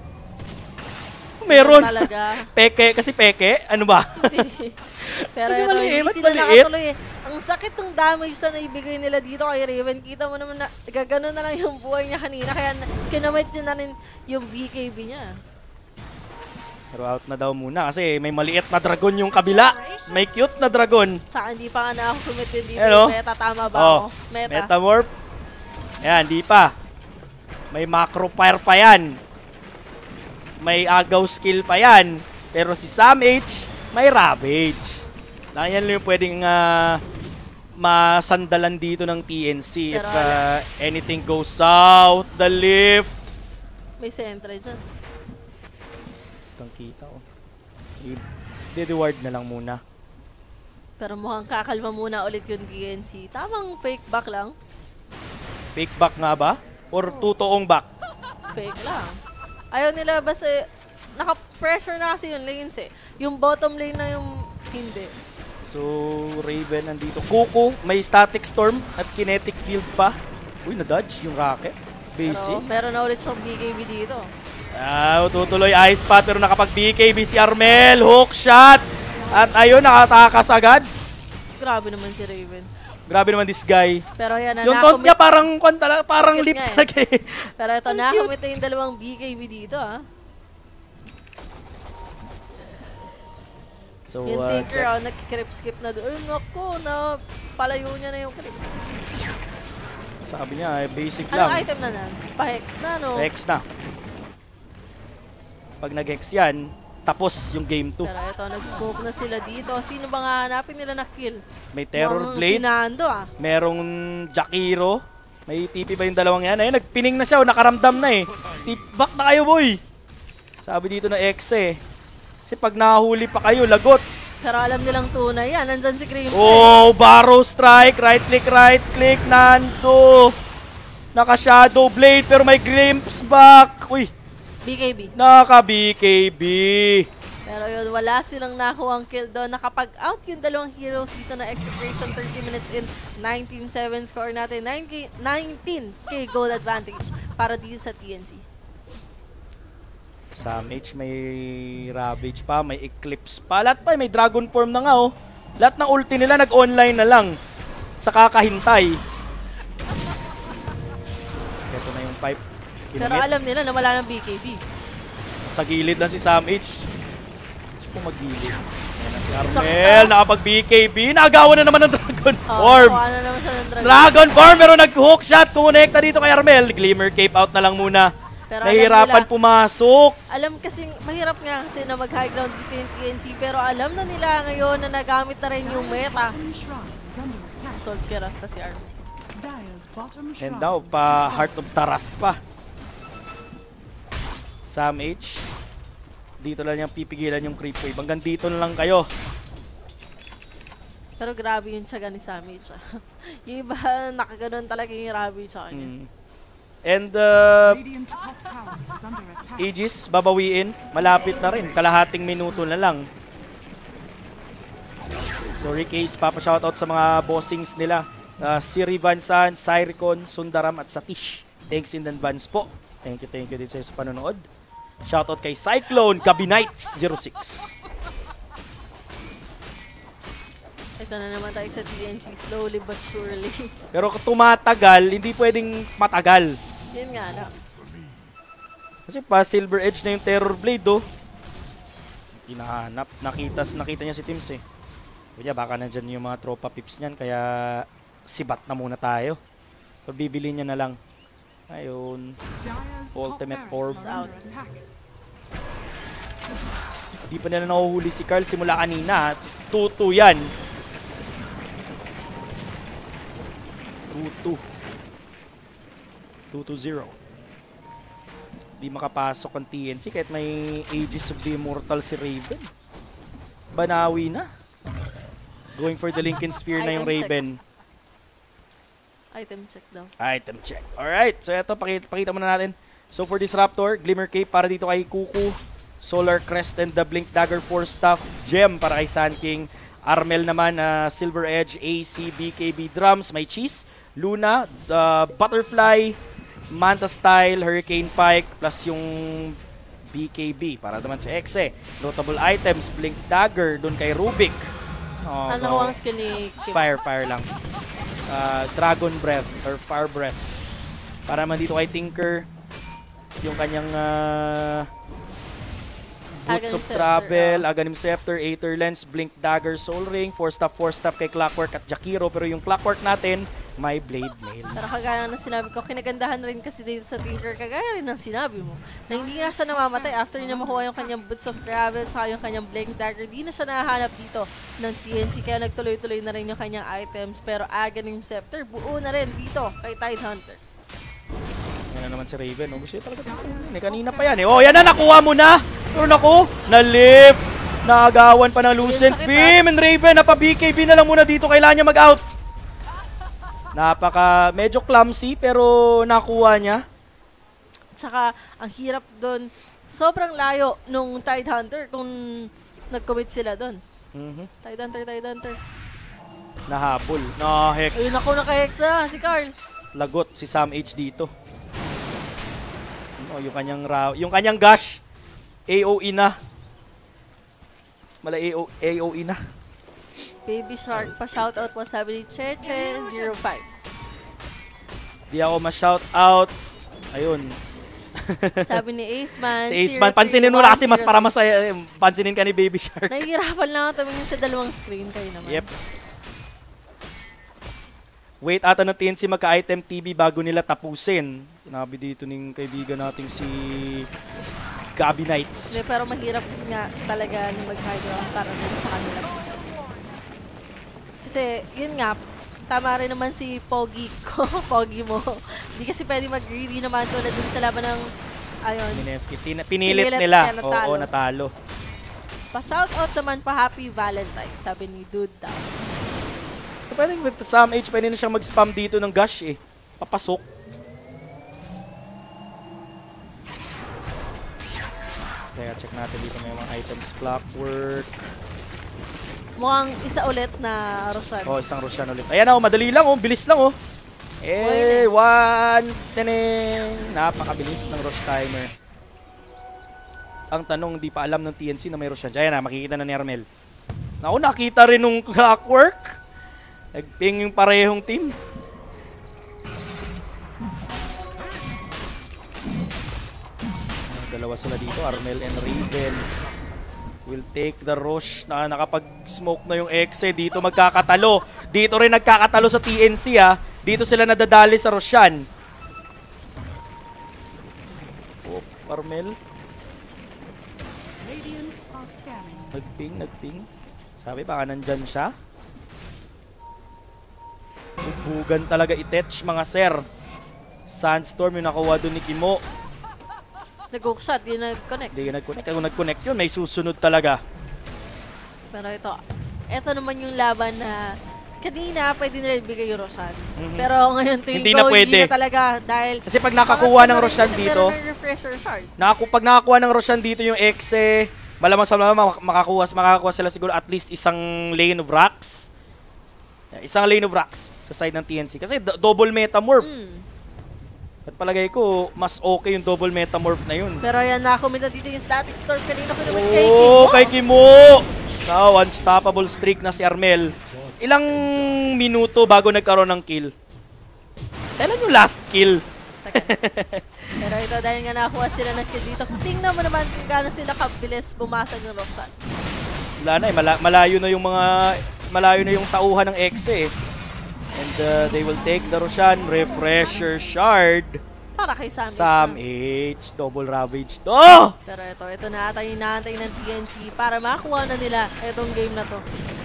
Meron. Talaga. Peke, kasi peke. Ano ba? Pero Kasi ito, maliit, hindi ba't sila maliit? nakatuloy eh. Ang sakit ng damage na naibigay nila dito kay Raven. Kita mo naman na gagano na lang yung buhay niya kanina. Kaya na- kinamit niya na rin yung B K B niya. Pero out na daw muna kasi may maliit na dragon yung kabila. May cute na dragon. Tsaka hindi pa nga na ako sumitin dito. Hello? Meta, tama ba Oh, ako? Meta. Metamorph. Ayan, di pa. May macro fire pa yan. May agaw skill pa yan. Pero si Sam H, may Ravage. Lang yan lang yung pwedeng uh, masandalan dito ng T N C. If Pero uh, anything goes south, the lift. May sentre dyan. Itong kita ko. I-reward na lang muna. Pero mukhang kakalma muna ulit yung T N C. Tamang fake back lang. Fake back nga ba? Or tutoong back? Fake lang. Ayaw nila basta naka-pressure na kasi yung lanes eh. Yung bottom lane na yung hindi. So, Raven nandito. Kuku, may static storm at kinetic field pa. Uy, na-dodge yung rocket. Basic. Pero meron na ulit siyang B K B dito. Ah, tutuloy ice path pero nakapag-B K B si Armel. Hook shot. At ayun, nakatakas agad. Grabe naman si Raven. Grabe naman this guy. Pero yan na Yung taunt nakomit. niya parang, kwan tala- parang Cute lip nga eh. talaga eh. Pero ito, Ang nakamit na yung dalawang B K B dito ah. So, Yung uh, Tinker check. oh, nag-creep skip na doon. Ay, naku, na palayo niya na yung creep. Sabi niya, eh, basic Anong lang. item na na? Pa-hex na, no? Hex na. Pag nag-hex yan, tapos yung game two. Pero ito, nag-smoke na sila dito. Sino ba nga hanapin nila na kill? May Terror Mukhang Blade. Si Nando ah. Merong Jakiro. May T P ba yung dalawang yan? Ayun, nagpining na siya. O, nakaramdam na eh. Tip back na kayo, boy. Sabi dito na X eh. Kasi pag nahuli pa kayo, lagot. Pero alam nilang tunay yan. Nandyan si Cream. Oh, Barrow Strike. Right click, right click. Nando. Naka-Shadow Blade pero may glimpse back. Uy. B K B. Naka-B K B. Pero yun, wala silang nakuha ang kill doon. Nakapag-out yung dalawang heroes dito na execution. thirty minutes in, nineteen seven score natin. nineteen K gold advantage para dito sa T N C. Sam H may Ravage pa, may Eclipse pa. Lahat pa, may Dragon Form na nga oh. Lahat ng ulti nila nag-online na lang. Sa kakahintay. Ito na yung pipe. Pero Kinamit. alam nila na wala ng B K B. Sa gilid lang si Sam H. Gusto ko mag-gilid. Ayan na si Armel. Sakta. Nakapag-B K B. Naagawan na naman ng Dragon Oh, Form. nakuha na naman siya ng Dragon. Dragon Form pero nag-hook shot. Kumonekta dito kay Armel. Glimmer Cape out na lang muna. Pero Nahihirapan alam nila, pumasok. alam kasi, mahirap nga kasi na mag-high ground dito yung T N C. Pero alam na nila ngayon na nagamit na rin yung meta. Bottom shrine is under attack. Assault Kiras na si Armin. Dire's bottom And shrine. daw, pa Heart of Tarask pa. Sam H. Dito lang yung pipigilan yung creep wave. Hanggang dito na lang kayo. Pero grabe yung tiyaga ni Sammy. Yung iba, nakaganon talaga yung grabe sa kanya. Mm. And uh, Radiant's top tower is under attack. Aegis, babawiin. Malapit na rin. Kalahating minuto na lang. So Rick's papa-shoutout sa mga bossings nila. Uh, Siri Vansan, Cyricon, Sundaram at Satish. Thanks in advance po. Thank you, thank you din sa sa panonood. Shoutout kay Cyclone, Kabinites zero six. Ito na naman tayo sa T N C, slowly but surely. Pero kung tumatagal, hindi pwedeng matagal. Yun nga na. Kasi pa Silver Edge na yung Terror Blade oh. Hinahanap, nakita, nakita niya si Tims eh. Kaya baka nandyan yung mga tropa pips niyan, kaya sibat na muna tayo. So bibili niya na lang. Ayun. Dire's Ultimate top Orb. barracks are under attack. Di pa nila nahuhuli si Carl simula kanina. two two yan. two two. two to zero. Di makapasok ang T N C kahit may Aegis of the Immortal si Raven. Banawi na. Going for the Lincoln Sphere na yung Item check. Raven. Item check daw. Item check. Alright, so ito, pakita, pakita muna natin. So for Disruptor, Glimmer Cape para dito kay Kuku, Solar Crest and the Blink Dagger four Staff, Gem para kay Sun King, Armel naman, uh, Silver Edge, A C, B K B Drums, may Cheese, Luna, uh, Butterfly, Manta Style, Hurricane Pike, plus yung B K B para naman sa Exe. Notable items, Blink Dagger, dun kay Rubik. Oh, Ano go. ko ang skill ni Kim? Fire, fire lang. Uh, Dragon Breath or Fire Breath. Para naman dito kay Tinker, yung kanyang uh, Boots Aghanim of Scepter, Travel, oh. Aghanim Scepter, Aether Lens, Blink Dagger, Soul Ring, four Staff, four Staff kay Clockwork at Jakiro. Pero yung Clockwork natin, may Blade Mail. Pero kagaya ng sinabi ko, kinagandahan rin kasi dito sa Tinker, kagaya rin ng sinabi mo, na hindi nga siya namamatay after niya makuha yung kanyang Boots of Travel, saka yung kanyang Blink Dagger, di na siya nahahanap dito ng T N C, kaya nagtuloy-tuloy na rin yung kanyang items. Pero Aghanim Scepter, buo na rin dito kay Tidehunter. Yan na naman si Raven. Oh, gusto niya talaga. Eh, kanina pa yan eh. Oh, yan na, nakuha mo na. Pero naku, nalip. Naagawan pa ng Lucent Sakit, Beam. And Raven, napa-B K B na lang muna dito. Kailangan niya mag-out. Napaka, medyo clumsy pero nakuha niya. Tsaka, ang hirap doon, sobrang layo nung Tidehunter kung nag-commit sila doon. Mhm. Tidehunter, Tidehunter. Nahabol. Na Hex. Ayun ako naka-hexa, si Carl. Lagot si Sam H dito. Oh, yung kanyang raw, yung kanyang gash. A O E na. Mala A O A O E na. Baby Shark pa shoutout po, sabi ni Cheche zero five. Di ako ma-shout out. Ayun. Sabi ni Aceman. Si Aceman, pansinin mo na kasi mas para masaya. eh, Pansinin ka ni Baby Shark. Nahihirapan lang ako tumingin sa dalawang screen kayo naman. Yep. Wait ata ng T N C magka-item T V bago nila tapusin. Sinabi dito ng kaibigan nating si Gabi Knights. Hindi, pero mahirap kasi nga talaga na mag-high ground para din sa kanila. Kasi, yun nga, tama rin naman si Pogi ko, Pogi mo. Hindi kasi pwede mag-greedy naman tulad dun sa laban ng, ayun, Mineski. Pin- Pinilit, Pinilit nila. niya, natalo. Oo, natalo. pa-shoutout naman pa Happy Valentine, sabi ni Dude daw. So, pwede with Sam H, pwede na siyang mag-spam dito ng gash eh. Papasok. Kaya check natin dito may mga items. Clockwork. Mukhang isa ulit na Roshan. Oh, isang Roshan ulit. Ayan oh, madali lang oh. Bilis lang oh. Eh, one. Teneng. Napakabilis ng Rosh timer. Ang tanong, di pa alam ng T N C na may Roshan. Ayan na, makikita na ni Armel. Naku, nakita rin nung Clockwork. Nagping yung parehong team. Dalawa sila dito, Armel and Raven. Will take the Rosh na nakapag-smoke na yung Exe. Dito magkakatalo. Dito rin nagkakatalo sa T N C ha. Dito sila nadadali sa Roshan. Oh, Armel. Radiant are scanning. Nagping, nagping. Sabi baka nandyan siya. Bubugan talaga i-tetch mga sir. Sandstorm yung nakuha doon ni Kimo. Nag-hook shot, di nag-connect. Hindi nag-connect. Kung nag-connect yun, may susunod talaga. Pero ito, ito naman yung laban na kanina pwede nila ibigay yung Roshan. Mhm. Pero ngayon tingin Hindi ko, na pwede. hindi na talaga dahil... Kasi pag nakakuha ng Baka Roshan meron dito, ng refresher shard. nakaku pag nakakuha ng Roshan dito yung Exe, malamang sa malamang makakuha, makakuha sila siguro at least isang lane of rocks. Isang lane of rocks sa side ng T N C. Kasi double metamorph. Mm. At palagay ko, mas okay yung double metamorph na yun. Pero yan, nakomit na dito yung static storm kanina ko naman kay Oh, Kimo. kay Kimo! Now, unstoppable streak na si Armel. Ilang minuto bago nagkaroon ng kill? Kailan yung last kill? Pero ito, dahil nga nakakuha sila ng kill dito, tingnan mo naman kung gaano sila kabilis bumasag ng Roxanne. Wala na eh, Mala malayo na yung mga, malayo na yung tauhan ng Exe eh. And uh, they will take the Roshan Refresher Shard. Para kay Sam H. Sam H. Double Ravage. Oh! Pero ito, ito na ata yung naantay ng T N C para makuha na nila itong game na to.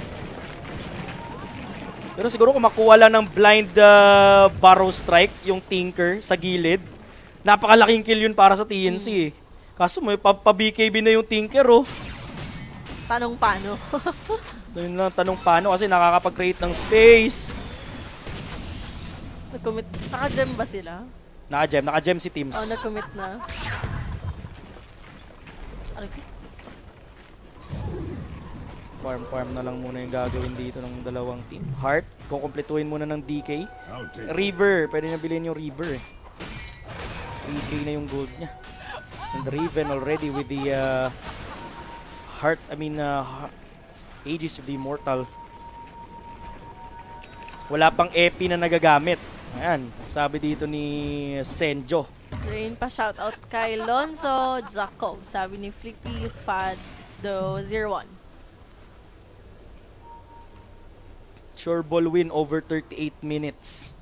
Pero siguro kung makuha lang ng blind uh, Barrow Strike, yung Tinker sa gilid, napakalaking kill yun para sa T N C eh. Kaso may pa-B K B na yung Tinker oh. Tanong paano? Yun lang, tanong paano kasi nakakapag-create ng space. Nag-commit. Naka-gem ba sila? Naka-gem, naka-gem si Teams. Oh, nag-commit na. Aray ko. Farm-farm na lang muna yung gagawin dito ng dalawang team. Heart, kukumpletuhin muna ng D K. River, pwede na bilhin yung River eh. three K na yung gold niya. And Raven already with the uh, Heart, I mean, uh, Aegis of the Immortal. Wala pang E P na nagagamit. Ayan, sabi dito ni Senjo. Rain pa shoutout kay Lonzo Jacob. Sabi ni Flippy Fado zero one. Sure ball win over thirty-eight minutes.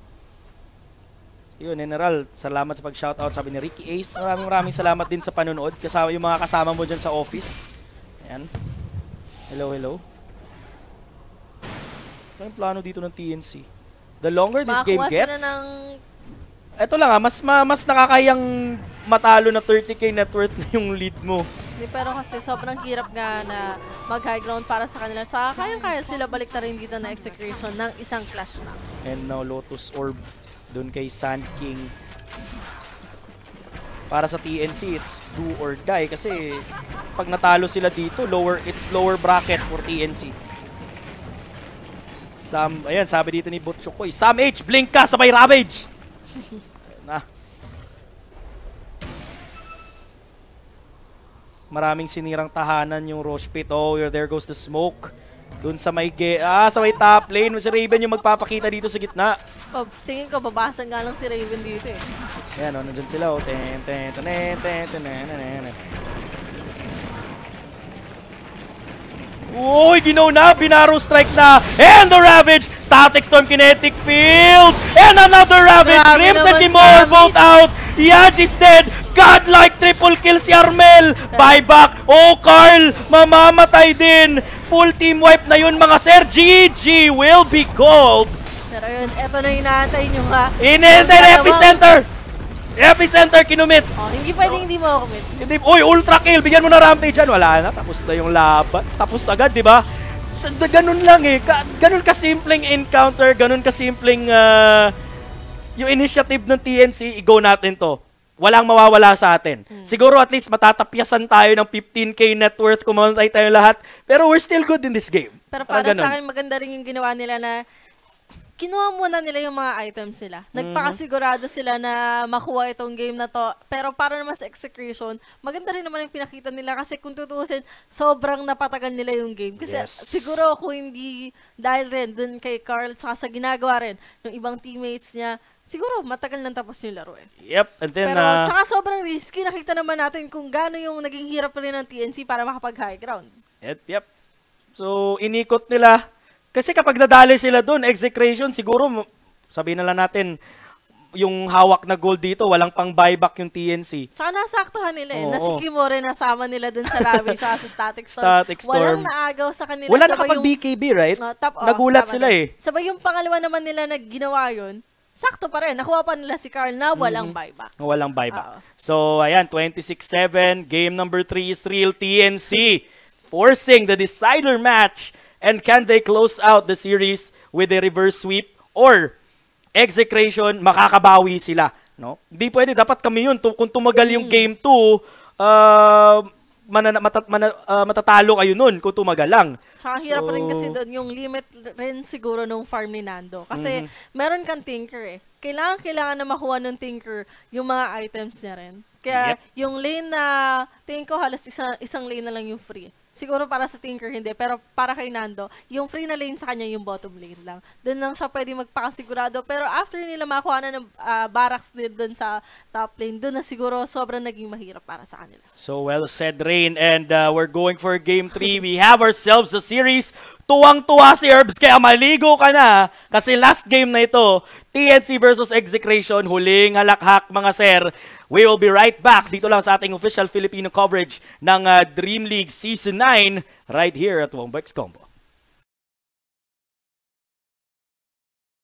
Yun, General, salamat sa pag-shoutout. Sabi ni Ricky Ace, maraming maraming salamat din sa panonood. Kasama yung mga kasama mo dyan sa office. Ayan. Hello, hello. Ano yung plano dito ng T N C? The longer this game Makakuha gets, sila ng... eto lang ah, mas, ma, mas nakakayang matalo na thirty K net worth na yung lead mo. Di, pero kasi sobrang hirap nga na mag-high ground para sa kanila. Saka kayang-kaya sila balik na rin dito na execution ng isang clash na. And now Lotus Orb dun kay Sand King. Para sa T N C, it's do or die kasi pag natalo sila dito, lower it's lower bracket for T N C. Sam, ayan, sabi dito ni Butchokoy, Sam H, blink ka, sabay Ravage! Na. Maraming sinirang tahanan yung Rosh Pit. Oh, there goes the smoke. Doon sa may, ah, sa may top lane, si Raven yung magpapakita dito sa gitna. Oh, tingin ko, babasag nga lang si Raven dito eh. Ayan, oh, nandyan sila. Oh. Ten, ten, ten, ten, ten, ten, ten, ten, ten. Uy, ginaw na, binarrow strike na, and the Ravage, Static Storm, Kinetic Field, and another Ravage, Grabe Crimson naman, Timor, Sammy. bolt out, Yaj is dead, godlike triple kill si Armel, buyback, oh Carl, mamamatay din, full team wipe na yun mga sir, G G will be called. Pero yun, eto na yung inaantay nyo ha. In the epicenter, epicenter kinumit. Oh, hindi pwedeng hindi mo commit. Hindi, uy, ultra kill, bigyan mo na rampage yan. Wala na, tapos na yung laban. Tapos agad, di ba? Sa- da- Ganun lang eh. Ka ganun kasimpleng encounter, ganun kasimpleng uh, yung initiative ng T N C, i-go natin to. walang mawawala sa atin. Siguro at least matatapyasan tayo ng fifteen K net worth kung mamatay tayo lahat. Pero we're still good in this game. Pero Parang para ganun. sa akin, maganda rin yung ginawa nila na kinuha muna nila yung mga items nila. Nagpakasigurado sila na makuha itong game na to. Pero para naman sa execution, maganda rin naman yung pinakita nila kasi kung tutusin, sobrang napatagal nila yung game. Kasi Yes. siguro kung hindi dahil rin dun kay Carl tsaka sa ginagawa rin ng ibang teammates niya, siguro matagal nang tapos yung laro eh. Yep, and then, Pero uh, tsaka sobrang risky. Nakita naman natin kung gaano yung naging hirap rin ng T N C para makapag-high ground. yep, yep. So, inikot nila. Kasi kapag nadali sila doon, execration, siguro, sabihin na lang natin, yung hawak na gold dito, walang pang buyback yung T N C. Tsaka nasaktuhan nila eh. Oo. Na si Kimore nasama nila dun sa lobby tsaka sa Static Storm. Static Storm. Walang naagaw sa kanila. Wala Sabay nakapag-B K B, right? No, top, oh, Nagulat tama sila din. eh. Sabay yung pangalawa naman nila na ginawa yun, sakto pa rin. Nakuha pa nila si Carl na walang buyback. Walang buyback. Oo. So, ayan, twenty-six seven. Game number three is real T N C. Forcing the decider match. And can they close out the series with a reverse sweep? Or, execration, makakabawi sila. No? Hindi pwede. Dapat kami yun. Tu- Kung tumagal yung game two, uh, manana- matat- mana- uh, matatalo kayo nun kung tumagal lang. Tsaka hirap So- rin kasi doon yung limit rin siguro nung farm ni Nando. Kasi meron kang tinker eh. Kailangan, kailangan na makuha ng tinker yung mga items niya rin. Kaya Yep. yung lane na, tingin ko halos isa, isang lane na lang yung free. Siguro para sa tinker hindi, pero para kay Nando, yung free na lane sa kanya yung bottom lane lang. Doon lang siya pwede magpakasigurado. Pero after nila makuha na ng ah, barracks din doon sa top lane, doon na siguro sobrang naging mahirap para sa kanila. So well said, Rain. And uh, we're going for game three. We have ourselves a series. Tuwang-tuwa si Herbs, kaya maligo ka na. Kasi last game na ito, T N C versus Execration. Huling halakhak, mga sir. We will be right back dito lang sa ating official Filipino coverage ng uh, Dream League Season nine right here at Wombex Combo.